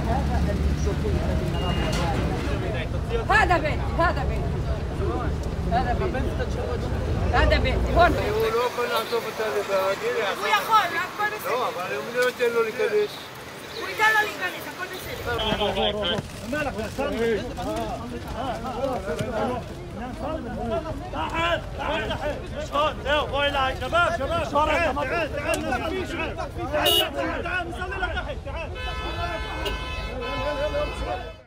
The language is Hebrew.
هذا بيتي هذا بيتي هذا بيتي هون بيتي. הוא לא יכול לעזוב אותה לבד. הוא יכול, הכל בסדר. לא, אבל הוא לא ייתן לו להיכנס. הוא ייתן לו להיכנס, הכל בסדר. مالك تعال تعال تعال يلا باي لاي شباب شباب تعال تعال تعال تعال تعال نصلي لك تعال